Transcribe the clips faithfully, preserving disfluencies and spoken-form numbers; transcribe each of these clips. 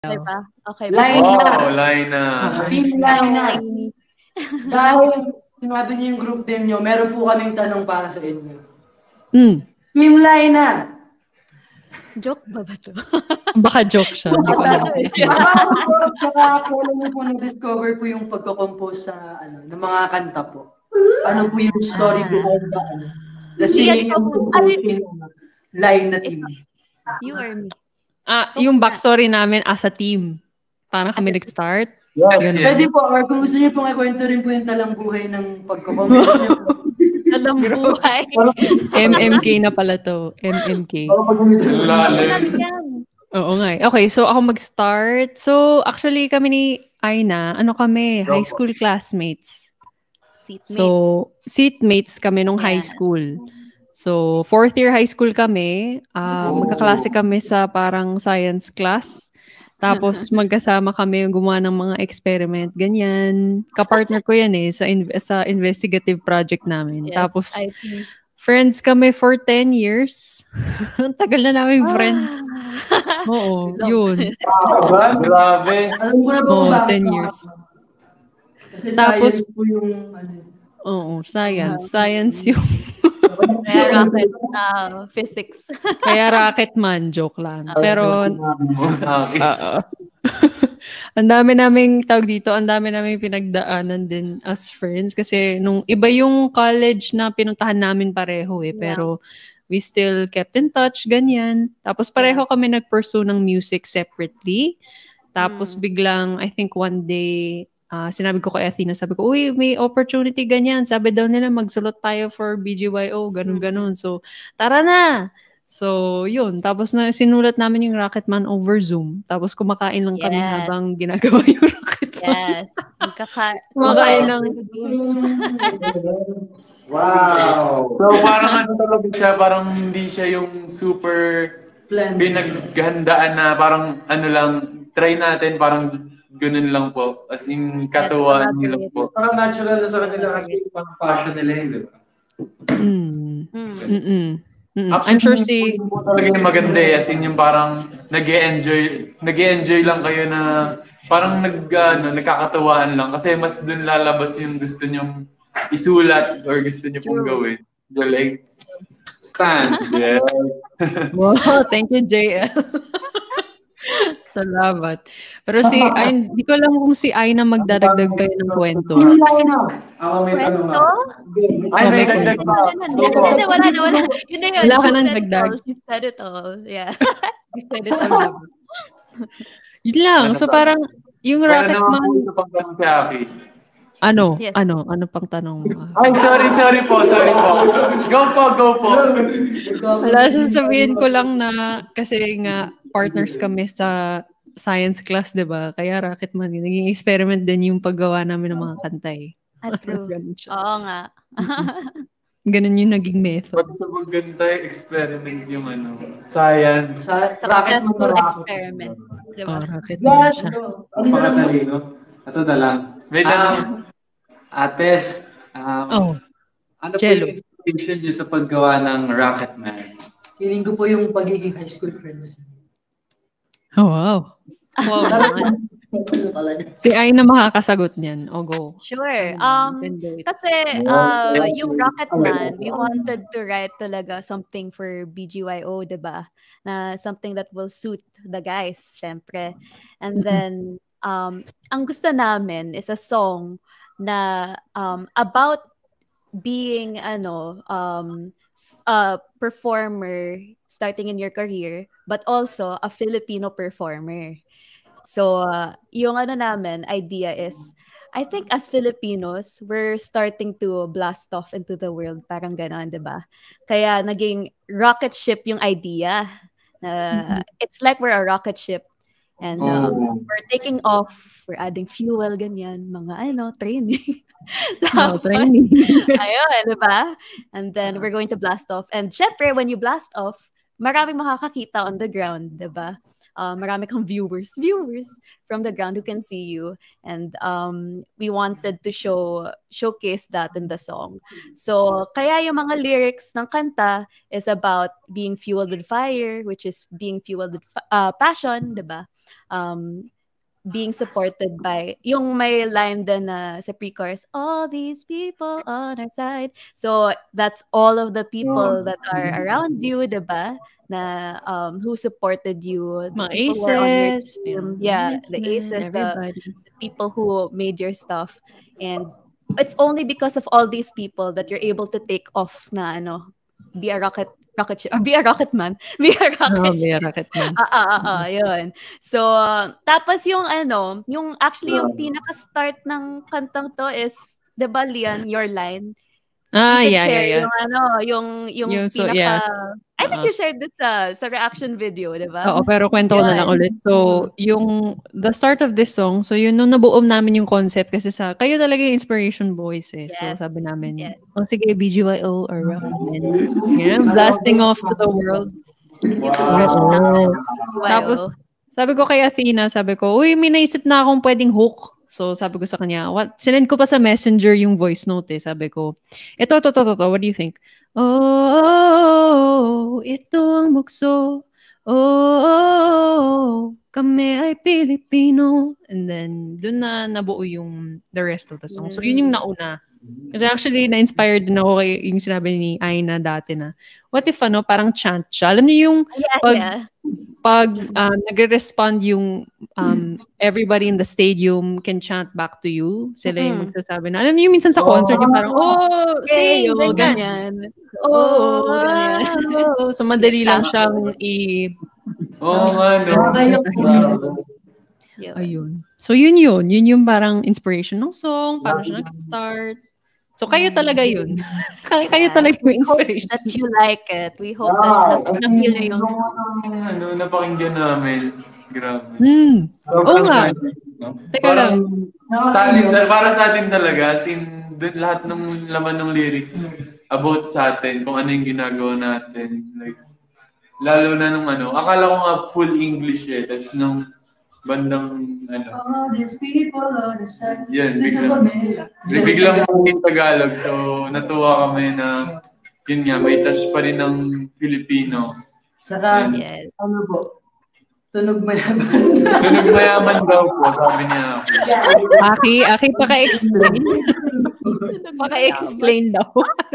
Okay ba? Okay ba? Lina! Oh, Lina! Team Lina! Dahil sinabi niyo yung group team niyo, meron po kaming tanong para sa inyo. Mm. Team Lina! Joke ba ba to? Baka joke siya. Hindi ko alam. Baka kailan niyo po na-discover po yung pagko-compose sa ano, ng mga kanta po? Ano po yung story behind the ano? The singing and composing line na team. You or me? Ah, yung backstory namin as a team. Paano kami nag-start? Yes, yes. Pwede po, or kung gusto niyo pong ikwento rin po yung talang buhay ng pagko-compose niyo po. Talang buhay. M M K na pala to. M M K. Lalim. Oo nga. Okay, so ako mag-start. So, actually kami ni Aina, ano kami, high school classmates. Seatmates. So, seatmates kami nung Yeah. high school. So, fourth year high school kami. Uh, magkaklase kami sa parang science class. Tapos, magkasama kami yung gumawa ng mga experiment. Ganyan. Kapartner ko yan eh, sa, in- sa investigative project namin. Yes, Tapos, I think. friends kami for ten years. Ang tagal na namin friends. Oo, yun. Grabe. Alam mo na ba kung Oo, bakit ten ako? years. Kasi Tapos, science po yung ano. Oo, science. Science yung... Kaya rocket, uh, physics. Kaya rocket man, joke lang. Pero, oo. Ang dami naming tawag dito, ang dami naming pinagdaanan din as friends kasi nung iba yung college na pinuntahan namin pareho eh, pero we still kept in touch, ganyan. Tapos pareho kami nag-pursue ng music separately. Tapos biglang, I think one day, uh, sinabi ko kay Athena, sabi ko, uy, may opportunity ganyan. Sabi daw nila, magsulot tayo for B G Y O, ganun-ganun. So, tara na! So, yun. Tapos na sinulat namin yung Rocketman over Zoom. Tapos kumakain lang kami Yes. habang ginagawa yung Rocketman. Yes. Magkaka- Kumakain lang. Wow! So parang ano talaga siya, parang hindi siya yung super Plan. pinaghandaan na parang ano lang, try natin, parang ganun lang po. As in, katuwaan niyo lang po. Parang natural na sa kanila kasi parang passion nila yun, di ba? Mm. Mm. Mm-mm. Mm-mm. Actually, I'm sure si... po talaga yung maganda eh. As in yung parang nag-e-enjoy, nag-e-enjoy lang kayo na parang nag, ano, nagkakatuwaan lang. Kasi mas dun lalabas yung gusto nyong isulat or gusto nyo pong gawin. Galing. Stan. Yeah. Wow, thank you, J L. Salamat. Pero si Ay, hindi ko alam kung si Ay na magdadagdag kayo ng kwento. Ako may tanong Kwento? ako. Ay, may Sabi ko, dagdag pa. Hindi, hindi, wala na, wala. Yun na yun. Wala ka She nang said it dagdag. all. She said it all. Yeah. I said it all. Yun lang. So parang yung Pero naman po Rocketman, ito pang tanong si Aki. ano? Yes. Ano? Ano pang tanong mo? Ay, sorry, sorry po, sorry po. Go po, go po. Wala, sasabihin ko lang na kasi nga partners kami sa science class, di ba? Kaya Rocketman, naging experiment din yung paggawa namin ng mga kantay. At true. Ganun siya. Oo nga. Ganun yung naging method. Pagsabagan tayo, experiment yung ano, science. Sa Successful Rocketman. experiment. Oh, Diba? Rocketman Yes! siya. Ang pakatalino. Ito na lang. May tanong. Um, Ates, um, Oh, ano po Jello. yung inspiration niyo sa paggawa ng Rocketman? Feeling ko po yung pagiging high school friends. Oh, wow. Wow naman. Talaga. Si Ay na makakasagot niyan. O, go. Sure. You Um, can do it. kasi uh, yung Rocketman, we wanted to write talaga something for B G Y O, diba? Na something that will suit the guys, syempre. And then, um, ang gusto namin is a song na um, about being ano um s- a performer starting in your career, but also a Filipino performer. So, uh, yung ano namin, idea is, I think as Filipinos, we're starting to blast off into the world. Parang ganon, di ba? Kaya naging rocket ship yung idea. Uh, it's like we're a rocket ship. And um, Oh. we're taking off, we're adding fuel, ganyan, mga ano, training. Oh, Tapos, training. ayun, di ba? And then we're going to blast off. And syempre, when you blast off, maraming makakakita on the ground, di ba? Uh, marami kang viewers, viewers from the ground who can see you. And um, we wanted to show showcase that in the song. So, kaya yung mga lyrics ng kanta is about being fueled with fire, which is being fueled with fa- uh, passion, di ba? um, being supported by, yung may line din na sa pre-chorus, all these people on our side. So that's all of the people that are around you, diba? Na um, who supported you, the Mga people who are on your aces, team, yung yeah, the management, aces, the, everybody. the people who made your stuff, and it's only because of all these people that you're able to take off na ano, be a rocket rocket ship, or be a rocket man, be a Oh, rocket may ship. rocket man. Ah, ah, ah, ah, yun. So, tapos yung ano, yung actually yung pinaka-start ng kantang to is, di ba, Lian, your line? Ah, You could yeah, share yeah, yeah. yung ano, yung yung Yung, so, pinaka, yeah. I think Uh-uh. you shared this sa sa reaction video, di ba? Oo, pero kwento ko na lang Yun. ulit. So, yung, the start of this song, so yun, nung nabuom namin yung concept, kasi sa, kayo talaga yung inspiration boys eh. So, Yes. sabi namin, Yes. oh, sige, B G Y O or Rocketman. Yeah, blasting off to the world. Oo. Tapos, sabi ko kay Athena, sabi ko, uy, may naisip na akong pwedeng hook. So, sabi ko sa kanya, what? Sinend ko pa sa messenger yung voice note eh. Sabi ko, ito, ito, ito, ito, what do you think? Oh, ito ang bukso. Oh, kami ay Pilipino. And then, dun na nabuo yung the rest of the song. So, yun yung nauna. Kasi actually, na-inspired din ako kay yung sinabi ni Aina dati na, what if ano, parang chant siya? Alam niyo yung Yeah, pag, yeah. pag um, nagre-respond yung um, everybody in the stadium can chant back to you. Sila yung Mm-mm. magsasabi na, alam niyo yung minsan sa concert, yung parang, oh, Okay, sing, oh, ganyan. ganyan. Oh, ganyan. Oh, so madali lang siyang i... Oo nga, no. Yun. Ayun. So, yun yun. Yun yung parang inspiration ng song, paano siya nag-start. So, kayo talaga yun. kayo, kayo Yeah. talaga We yung hope inspiration. that you like it. We hope that na- na-feel nyo yung song. Ano, napakinggan namin. Grabe. Hmm. Oo nga. Teka lang. Sa atin, para sa atin talaga, as in, dun, lahat ng laman ng lyrics about sa atin, kung ano yung ginagawa natin. Like, lalo na nung ano, akala ko nga full English eh, tapos nung bandang ano. Yan, biglang, biglang maging Tagalog. So, natuwa kami na, yun nga, may touch pa rin ng Filipino. Saka, Yes. ano po, tunog mayaman. Tunog mayaman daw po, sabi niya. Aki, Aki, paka-explain. Paka-explain daw.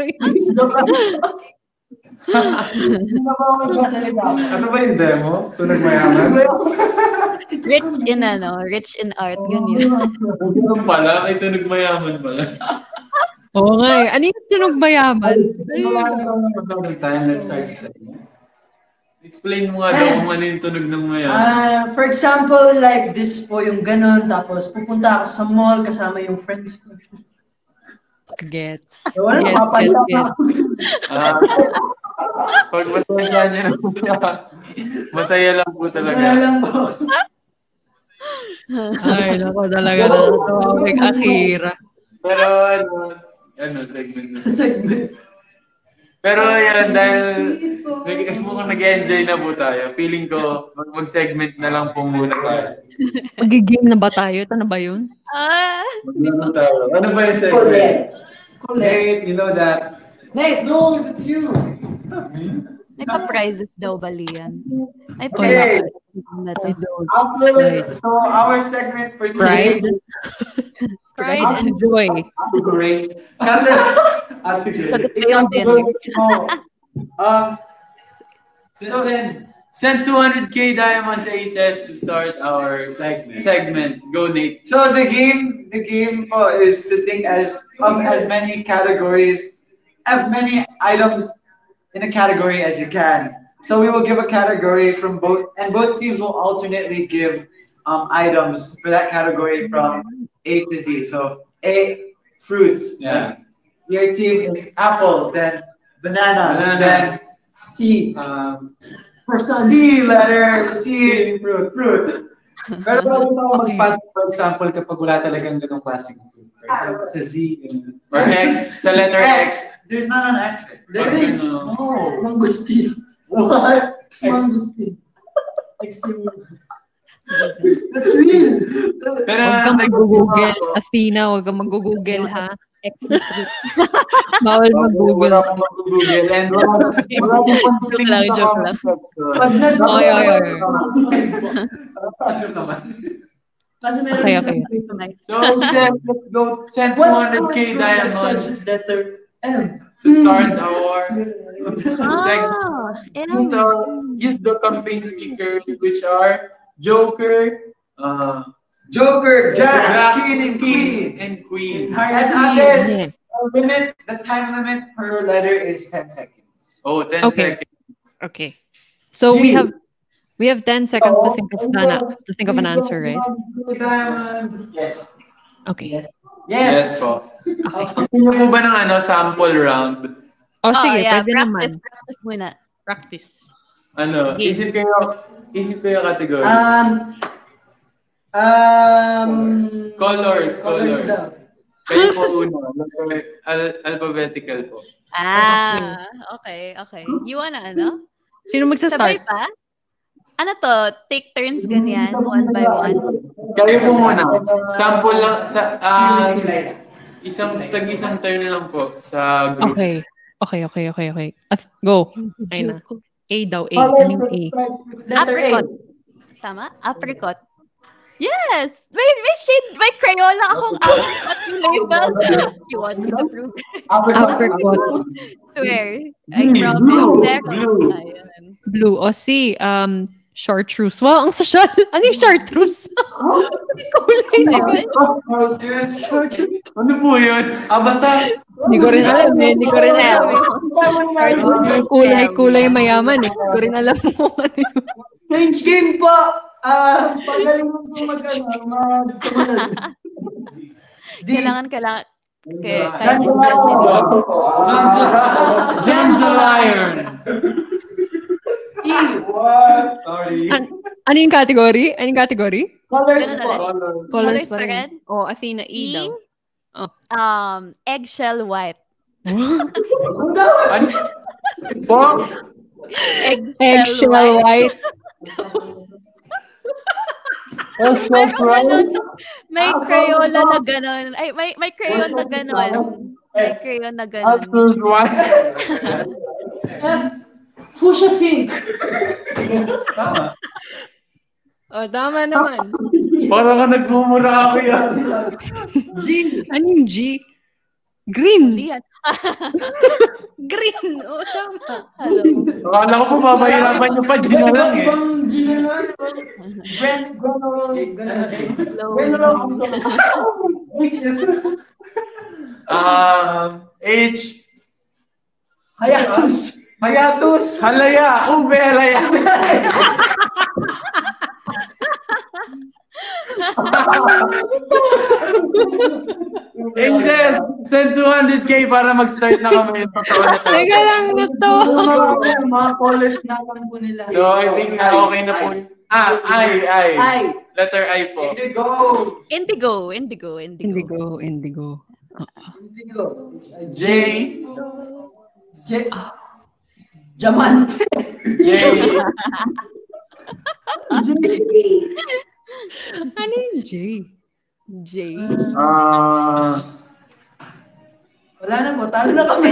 Ano ba yung demo? Tunog mayaman? Rich in ano, rich in art, ganyan. Ganun pala, may tunog mayaman pala. Oo nga eh. Ano yung tunog mayaman? Let's start. Explain mo nga daw kung ano yung tunog ng mayaman. Uh, for example, like this po yung ganon, tapos pupunta ako sa mall kasama yung friends ko. Gets. So, wala, Gets, mapapala gets, gets. Ah, pag masaya niya lang po siya, masaya lang po talaga. Wala lang po. Ay, nako talaga na. Tawag Akira. Pero ano, ano, segment na. Segment. Pero yan, dahil nag- mukhang nag-enjoy na po tayo, feeling ko mag- mag-segment na lang po muna tayo. Mag-game na ba tayo? Ito na ba yun? Ah, Mag-game tayo. Ano ba yung segment? Nate, you know that. Nate, no, it's you. may pa-prizes daw ba, Lian? May Okay. prizes na to. I don't. After this, so our segment for Pride? today. Pride and joy. Ate Grace. Ate Ate Grace. Sagot ko yun din. Um, So, send, send two hundred K diamonds aces to start our Segment. segment. Go, Nate. So the game, the game uh, is to think as of as many categories, as many items in a category as you can. So we will give a category from both, and both teams will alternately give um, items for that category from A to Z. So A, fruits. Yeah. Your team is apple, then banana, Banana. then C. um, C letter, C fruit, fruit. Pero bago tayo mag-pass, for example, kapag wala talagang ganong klaseng fruit. For example, sa Z. ganun. Or X, sa letter X. There's not an X. There is. Ano? Oh, mangustin. What? Mangustin. That's real. Pero Huwag kang nag- mag-google. Athena, huwag kang mag-google ha. Extra fruit. Bawal mag-Google. Wala akong mag-Google. And wala akong Joke lang, joke lang. Okay, okay, okay. Kaso naman. Kasi meron Okay, din okay. sa- So, Seth, let's go. Send two hundred K diamonds Letter M. to start our segment. Ah, Use, our, use the campaign stickers, which are Joker, uh, Joker, Jack, Jack, King, and Queen. and Queen. And others, the limit, the time limit per letter is ten seconds. Oh, ten Okay. seconds. Okay. So we have we have ten seconds to think of an to think of an answer, right? Diamonds. Yes. Okay. Yes, po. Gusto niyo po ba ng ano, sample round? Oh, sige, yeah, pwede naman. practice, practice muna. Practice. Ano, Game. isip kayo, isip kayo category. Um, um, Colors, colors. daw. Kayo po una. Letter- al- alphabetical po. Ah, okay, okay. You wanna ano? Sino Sabay magsa-start? pa? Ano to? Take turns ganyan, one by one? Kayo po muna. Sample lang sa ah isang tag isang turn lang po sa group. Okay. Okay, okay, okay, okay. At go. Ayun na. A daw, A. Ano yung A? Letter A. Apricot. Tama? Apricot. Yes! May, may shade, may Crayola akong apricot yung label. You want me to prove? Apricot. Swear. I promise. There. Ayan. Blue. O C. Um, chartreuse. Wow, ang social. Ano yung chartreuse? Kulay na yun. Ano po yun? Ah, basta, Hindi ko rin alam eh. Hindi ko rin alam eh. Kulay, kulay mayaman eh. Hindi ko rin alam mo ano yun. Change game po! Ah, pagaling mo po mag, ano, mag, Kailangan, kailangan. Okay, Dan- Gems of Iron. E. what? Sorry. An ano yung category? Ano yung category? Colors Ganun po. ulit. Colors Colors pa pa rin? rin. Oh, Athena, E E? daw. Oh. Um, eggshell white. Ano? Po? Eggshell white. Meron ganun. May Crayola na gano'n. Ay, may, may crayon na gano'n. May crayon na gano'n. Absolute white. F. Fuchsia pink. Tama. Oh, tama naman. Parang ka nagmumura ako yan. G. Ano yung G? Green. Lihan. Green. Oo, tama. Hello. Akala ko po babahirapan niyo pa. G na lang eh. Ibang G na lang. Brand, Hello. Um, H. Hayatus. Hayatus. Halaya. Ube halaya. Angels, send two hundred K para mag-start na kami. Teka lang, natawa. Mga college na lang po nila. So, I think uh, okay na po. Ah, I, I. I. Letter I po. Indigo. Indigo. Indigo. Indigo. Indigo, indigo. Indigo. J. J. Diamante. J. Ano yung J? J. Ah, Wala na po. Talo na kami.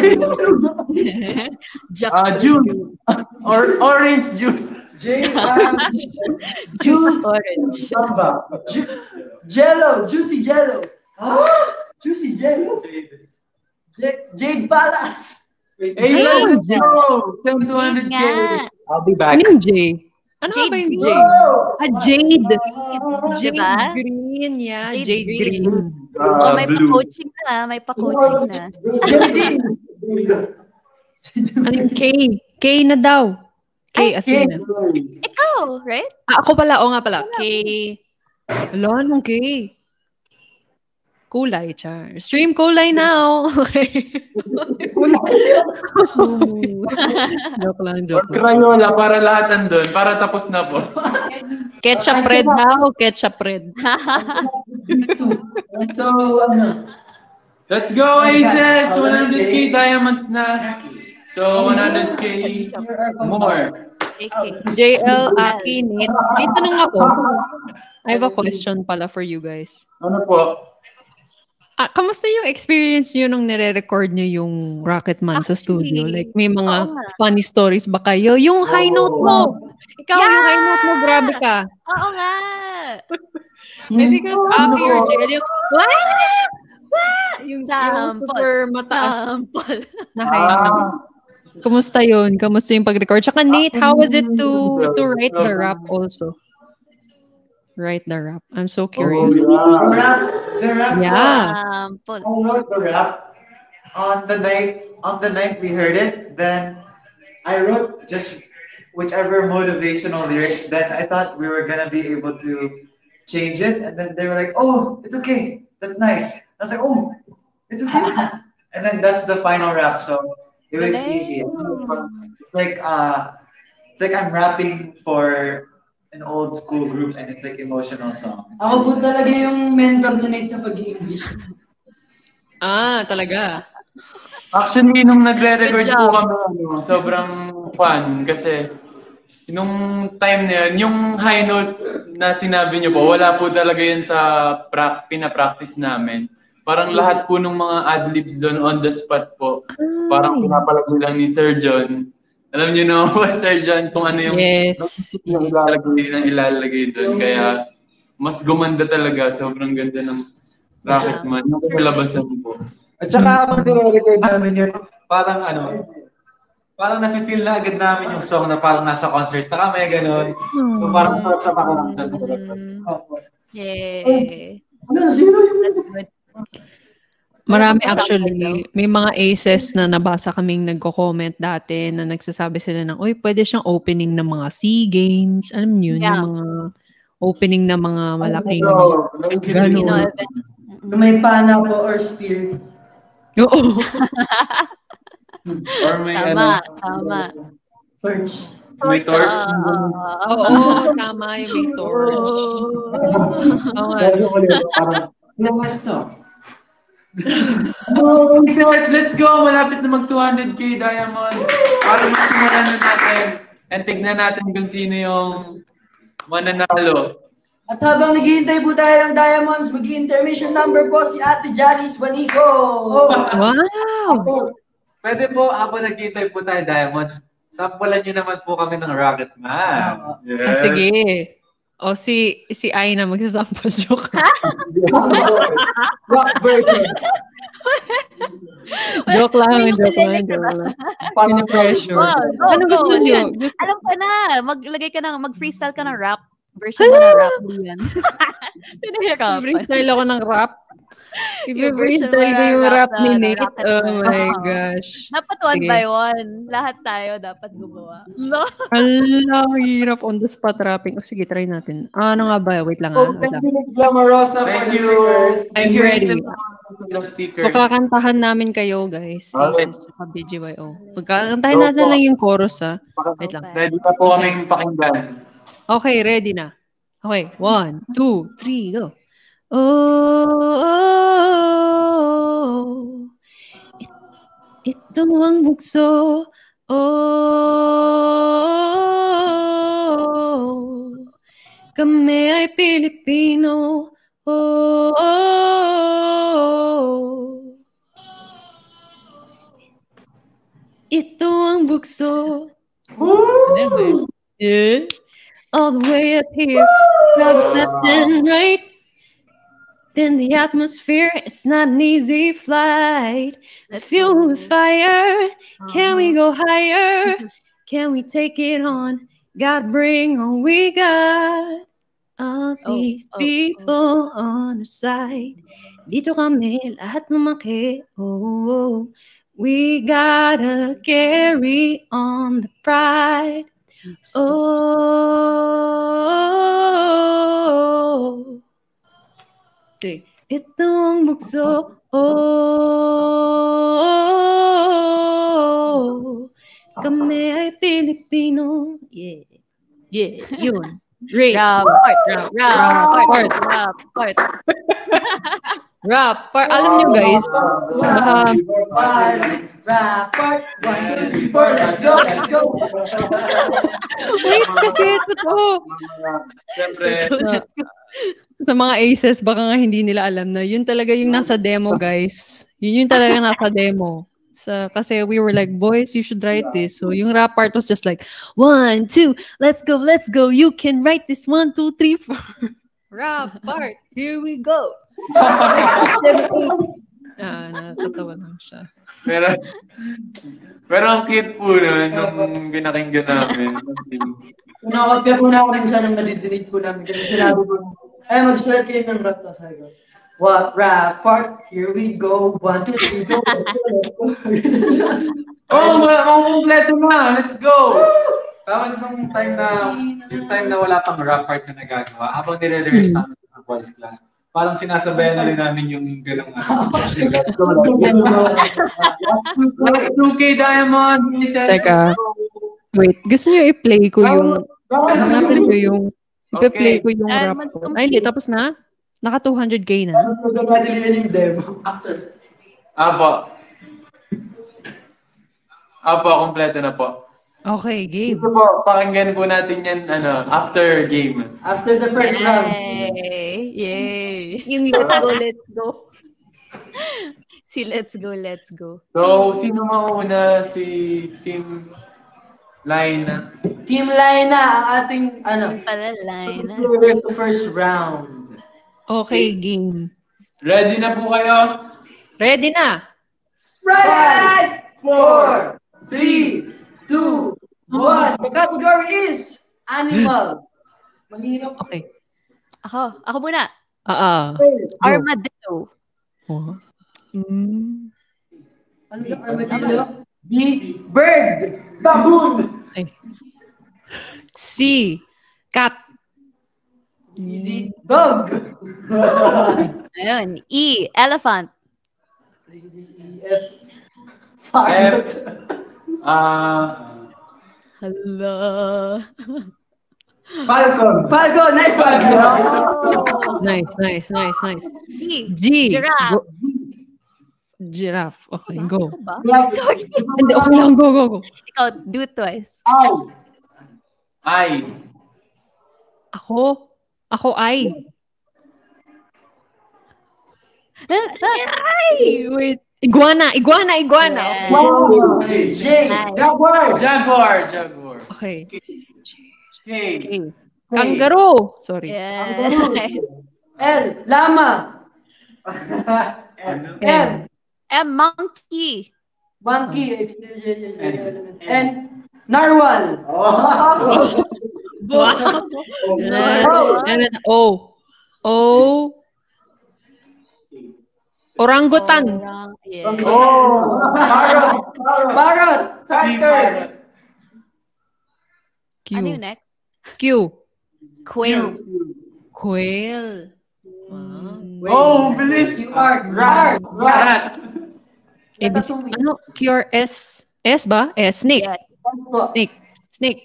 Jack. ah, juice. Or orange juice. J. Um, Juice orange. Samba. Ju- Jello. Juicy Jello. Ah! Juicy Jello. J- Jade Palace. Hey, J. let's go. Send two hundred K. Nga. I'll be Ano yung J? Ano nga Jade ba yung J? green. Ah, Jade. Jade Diba? green, yeah. Jade Jade, green. green. Oh, Ah, may blue. pa-coaching na. May pa-coaching na. Ano yung K? K na daw. K, Athena. Ikaw, right? Ah, ako pala. O nga pala. K. Wala, anong K? Kulay, char. Stream kulay now. Okay. Joke lang, Or joke lang. Crayola para lahat andun. Para tapos na po. Ketchup red daw. Ketchup red. So, ano? Let's go, Aces! one hundred K diamonds na. So, one hundred K more. A K. J L, Aki, Nate. May tanong ako. I have a question pala for you guys. Ano po? Ah, kamusta yung experience nyo nung nire-record nyo yung Rocketman sa studio? Like, may mga funny stories ba kayo? Yung high note mo! Ikaw, Yeah! yung high note mo, grabe ka. Oo nga! Eh, because Aki or Jel, yung, wah! Wah! Yung, yung Sample. super mataas Sample. na high note. Kumusta yun? Kamusta yung pag-record? Tsaka Nate, how was it to to write the rap also? Write the rap. I'm so curious. Oh, yeah. The rap, the rap. Yeah. Sample. I wrote the rap on the night on the night we heard it. Then I wrote just whichever motivational lyrics. Then I thought we were gonna be able to change it, and then they were like, "Oh, it's okay. That's nice." I was like, "Oh, it's okay." And then that's the final rap. So it was easy. It's like uh, it's like I'm rapping for an old school group, and it's like emotional song. Ako po talaga yung mentor na Nate sa pag-i-English. Ah, talaga. Actually, nung nagre-record po kami, ano, sobrang fun kasi nung time na yun, yung high note na sinabi niyo po, wala po talaga yun sa pra- pinapractice namin. Parang lahat po ng mga adlibs doon on the spot po. Parang pinapalagay lang ni Sir John. Alam niyo no, Sir John, kung ano yung yes. yung ilalagay na ilalagay doon. Kaya mas gumanda talaga. Sobrang ganda ng Rocketman. Yung kalabasan po. At saka habang nire-record namin yun, parang ano, parang nafe-feel na agad namin yung song na parang nasa concert na kami, gano'n. So parang sarap sa pakiramdam. Yay! Ano, sino yung... Marami actually, may mga aces na nabasa kaming nagko-comment dati na nagsasabi sila ng, uy, pwede siyang opening ng mga SEA Games. Alam niyo, yeah. Yung mga opening ng mga malaking gano'n. May pana po or spear. Oo. Or may tama, ano. Tama. Torch. May torch. Oo, tama yung may torch. Oo nga. Kasi ulit, parang, nawas to. Oh, guys, let's go! Malapit na mag two hundred K diamonds. Para masimulan na natin. And tignan natin kung sino yung mananalo. At habang naghihintay po tayo ng diamonds, mag-intermission number po si Ate Janice Wanico. Oh. Wow! Pwede po, ako naghihintay po tayo diamonds. Sampulan nyo naman po kami ng Rocketman. Yes. Ah, sige. O si si Aina magsasample joke. Rock version. Joke lang, joke lang, joke lang. Parang pressure. Wow, go, ano go, gusto go, niyo? yan. Gusto... Alam ko na, maglagay ka ng, mag-freestyle ka ng rap. Version mo ng rap mo yan. Pinahirapan. Freestyle ako ng rap. I-freestyle ko yung rap ni Nate. Oh my gosh. Dapat one Sige. by one. Lahat tayo dapat gumawa. No? Ala, hirap on the spot rapping. Oh, sige, try natin. Ah, ano nga ba? Wait lang ha. Oh, thank you, Glamorosa. Thank you. I'm ready. So, kakantahan namin kayo, guys. Okay. Aces at B G Y O. Pagkakantahin natin lang yung chorus, ha? Wait lang. Ready na po kaming pakinggan. Okay, ready na. Okay, one, two, three, go. Oh, oh, it, ito ang bugso. Oh, kami ay Pilipino. Oh, oh, ito ang bugso. Yeah. All the way up here, drugs left and right. Then the atmosphere, it's not an easy flight. The fuel with fire, can we go higher? Can we take it on? God, bring all we got. All these oh, oh, people oh. on our side. Dito kami, lahat lumaki. Oh, oh, we gotta carry on the pride. Oh, ito ang bugso. Oh, kami ay Pilipino. Yeah, yeah, yun. Great. Rap part, rap, rap part, rap part. Rap part. Alam niyo guys, baka... Rap part, one, two, three, four, let's go, let's go. Wait, kasi totoo. Siyempre. sa mga aces, baka nga hindi nila alam na yun talaga yung nasa demo, guys. Yun yung talaga nasa demo. So, kasi we were like, boys, you should write this. So, yung rap part was just like, one, two, let's go, let's go. You can write this, one, two, three, four. Rap part, here we go. Seven, eight. Ah, nakakatawa lang siya. Pero, pero ang cute po nun, nung binakinggan namin. Nakakapya po na rin siya nang nadidinig po namin. Kasi sinabi po, ay, mag-start kayo ng rap na sabi ko. What rap part? Here we go. One, two, three, go. Oh, makukumpleto na. Let's go. Tapos nung time na, yung time na wala pang rap part na nagagawa, habang nire-rehearse namin sa voice class, parang sinasabayan na rin namin yung gano'ng ano. Let's go, let's go. two K Diamond. Teka. Wait, gusto niyo i-play ko yung, hanapin ko yung, i-play ko yung rap. Ay, hindi, tapos na? Naka two hundred K na? Apo. Apo, kompleto na po. Okay, game. Ito po, pakinggan po natin yan, ano, after game. After the first Yay! round. Yay! Yung let's go, let's go. Si let's go, let's go. So, sino mauna? Si Team Lina. Team Lina, ang ating, ano, Pala, Lina. the first round. Okay, game. Ready na po kayo? Ready na! Five, four, three, two, one. The category is animal. Mahirap. Okay. Ako, ako muna. Ah, uh, Armadillo. uh. Mm. Ano yung armadillo? B, bird. Baboon. Ay. C, cat. D, dog. Ayun. E, elephant. E, F, farm. Ah, Hala. Falcon. Falcon. Nice one. Oh. Nice, nice, nice, nice. G, G. giraffe. Go. Giraffe. Okay, go. Ako ba? Sorry. Hindi, okay lang. Go, go, go. Ikaw, do it twice. I. I. Ako? Ako ay. Ay! Wait. Iguana, iguana, iguana. Yeah. Wow. J. Nice. Jaguar. Jaguar. Jaguar. Okay. K. Okay. Kangaroo. Sorry. Yeah. L. Lama. Ano? M. M, monkey. Monkey. N. Narwhal. Wow. And then O. O. Orangutan. Orang- yeah. Oh! Parrot. Parrot. Tiger. Q. Ano yung next? Q. Quail. Quail. Oh, bilis! Q R. Rat. Rat. A, B, C. Ano? Q, R, S. S ba? S. Snake. Yeah. Snake. Snake.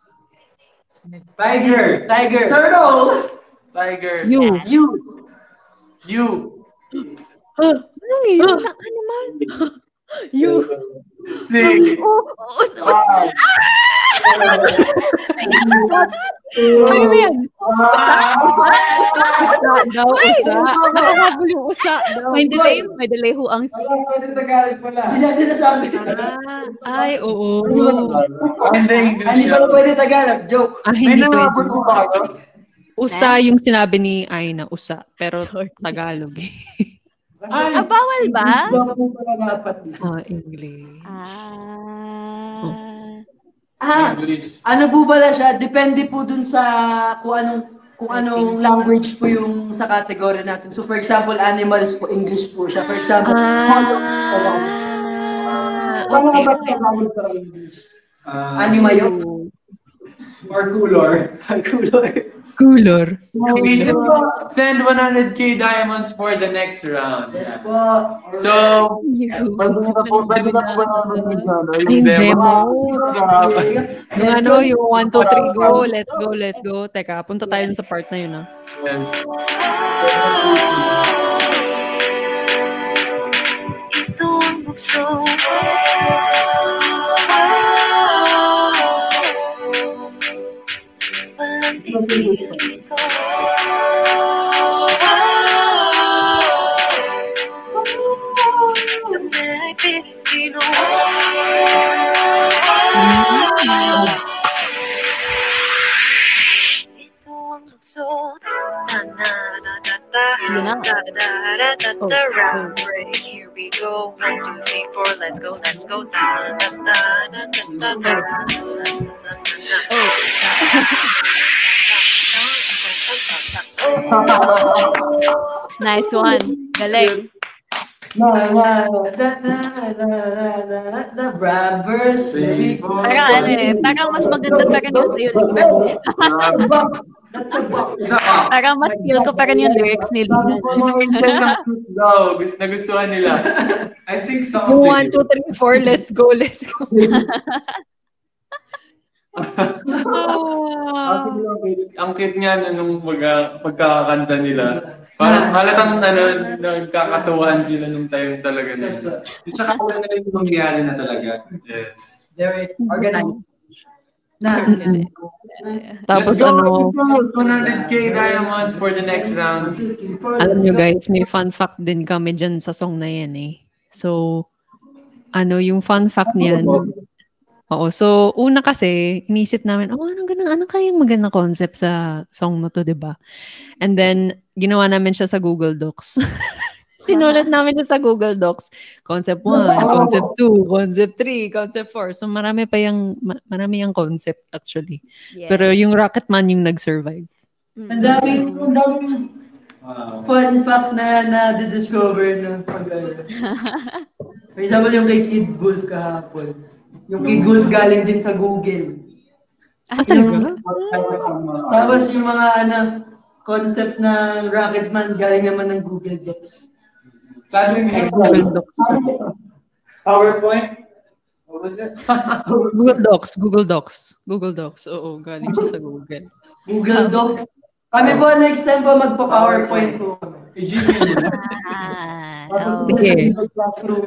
Tiger. Tiger. Turtle. Tiger. U. U. U. Anong yun? Na animal? U. C. Oh, us, us. Ano yan? Usa? Usa? Usa daw, usa. Nakakabul yung usa daw. May delay, may delay ho ang Pwede Tagalog pala. Hindi natin nasabi. Ah, ay, oo. Hindi, English Hindi siya. pala pwede Tagalog. Joke. Ah, May hindi pwede. nangabot mo ba ako? Usa yung sinabi ni Aina, usa. Pero Sorry. Tagalog eh. Ay, Ah, bawal ba? Bawal po pala dapat. Ah, English. Ah. Ah, English. ano po pala siya? Depende po dun sa kung anong kung anong language po yung sa category natin. So for example, animals po, English po siya. For example, Ah, ano okay, ba okay. Tagalog sa English? Uh, Animayo? or cooler. Color. Cooler. Okay, so send one hundred K diamonds for the next round. Yes po. So, pwede na po, pwede na po ba namin yung ano, Ay, yung demo? demo. Yung ano, yung one, two, three, go. Let's go, let's go. Teka, punta tayo dun sa part na yun, ah. Yes. Ito ang bukso. Walang pipili ko. Yun na. Da da da da Oh, da oh. round break. Here we go. One, two, three, four. Let's go. Let's go. Da da da da da da da. Oh. Nice one. Galing. Na, na, da, da, da, da, da, da, Brothers. Parang ano eh, parang mas maganda pa rin yung sa'yo lyrics. That's a box. Parang mas feel ko pa rin yung lyrics ni Lian. daw, gusto na gustuhan nila. I think some Yung of one, two, three, four, let's go, let's go. Actually, ang cute- ang cute nga na nung pagka, pagkakakanta nila. Parang halatang ano, nagkakatuwaan sila nung time talaga na. At saka wala na rin yung mangyayari na talaga. Yes. Very organized. Na. Tapos Let's go, ano, one hundred K diamonds for the next round. alam nyo guys, may fun fact din kami dyan sa song na yan eh. So, ano yung fun fact niyan? Oo, so una kasi, inisip namin, oh, anong ganang, ano kayang magandang concept sa song na to, diba? And then, ginawa namin siya sa Google Docs. Sinulat namin siya sa Google Docs. Concept one, concept two, concept three, concept four. So, marami pa yung, ma- marami yung concept actually. Yeah. Pero yung Rocketman yung nag-survive. Ang daming, ang daming fun fact na na-discover ng pag For example, yung kay Kid Wolf kahapon. Yung Kid Wolf galing din sa Google. Ah, talaga? Tapos yung mga ano, concept na Rocketman galing naman ng Google Docs. Sabi yung Google Docs. PowerPoint? What was it? Google Docs, Google Docs. Google Docs. Oo, galing siya sa Google. Google Docs. Kami po next time po magpa-PowerPoint po. I-Gmail mo na. Ah, Tapos oh. Sige. sa classroom.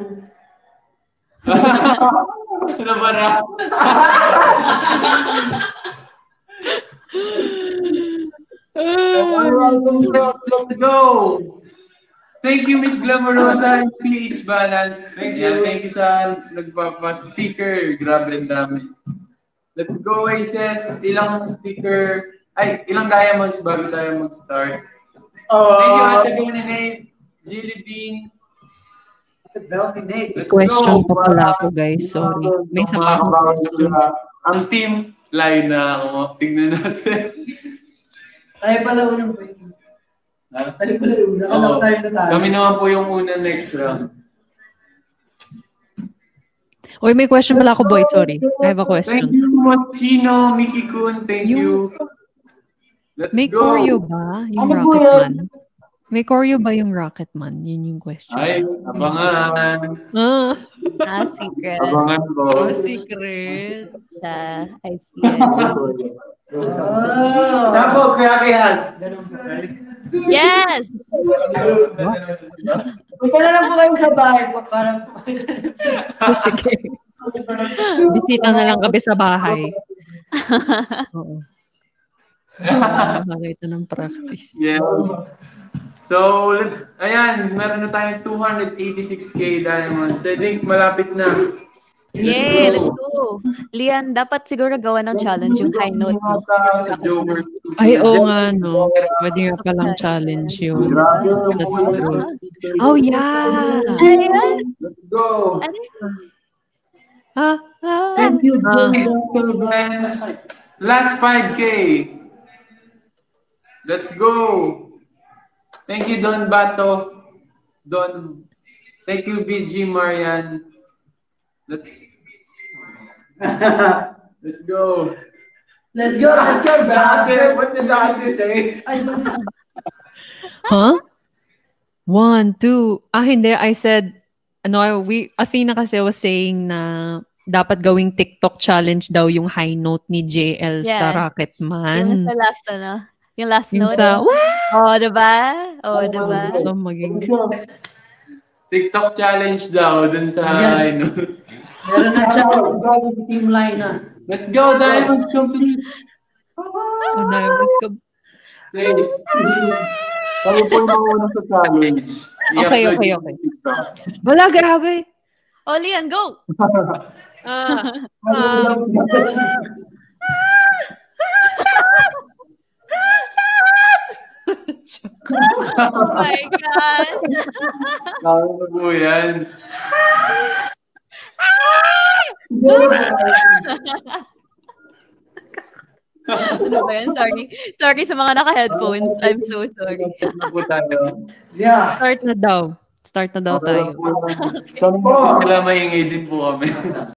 Ano ba na? Let's go! Thank you, Miss Glamorosa and P H Balance. Thank you. Thank you sa nagpapa-sticker. Grabe ang dami. Let's go, Aces. Ilang sticker, ay, ilang diamonds bago tayo mag-start. Uh, Thank you, Ate Beninate, Jilly Bean. Beltinate. Let's Question go. pa pala ako, guys. Sorry. May isa pa akong question. Ang team, line na ako. Tingnan natin. Tayo pala unang point. Ha? Tayo pala unang. Nakalaw Oo. tayo na tayo. Kami naman po yung una next round. Oy, may question pala ako, boy. Sorry. I have a Thank question. you, Moschino, Mickey Kun. Thank you. Let's May go. choreo ba yung Ano po Rocketman? May choreo ba yung Rocketman? Yun yung question. Ay, abangan. Ah, Ah, secret. Abangan po. oh, secret. Siya. I see. I see. Oh. Sample, Kuya Kihas. Ganun po. Yes! Punta na lang po kayo sa bahay po para Oh, sige. Bisita na lang kami sa bahay. Oo. Makakita ng practice. Yeah. So, let's, ayan, meron na tayong two hundred eighty-six K diamonds. I think malapit na. Yay! Let's go! Lian, dapat siguro gawa ng challenge yung high note mo. Sa Joker. Ay, oo nga, no. Pwede nga palang challenge yun. That's true. Oh, yeah! Ayan! Let's go. Ano? Ah, ah. Thank you, Ah. Joker. Last five K. Let's go. Thank you, Don Bato. Don. Thank you, B G Marian. Let's let's go. Let's go, let's go, brother. What did Dante say? Huh? One, two. Ah, hindi. I said, ano, we, Athena kasi was saying na dapat gawing TikTok challenge daw yung high note ni J L sa Yeah. Rocketman. Yung sa last, ano? Yung last Yung note. sa, Oh, diba? Oh, diba? so maging, TikTok challenge daw dun sa Yan. ano. Meron na siya. Bago sa team line na. Let's go, Diamond complete. oh, diamonds ka. Okay. Tayo po yung mga unang sa challenge. Okay, I-upload okay, yung okay. TikTok. Wala, grabe. Oh, Lian, go! Ah, ah. Oh my God! Kaya na po yan. Ano ba yan? Sorry. Sorry sa mga naka-headphones. I'm so sorry. Na po tayo. Yeah. Start na daw. Start na daw tayo. Sana po sila maingay din po kami.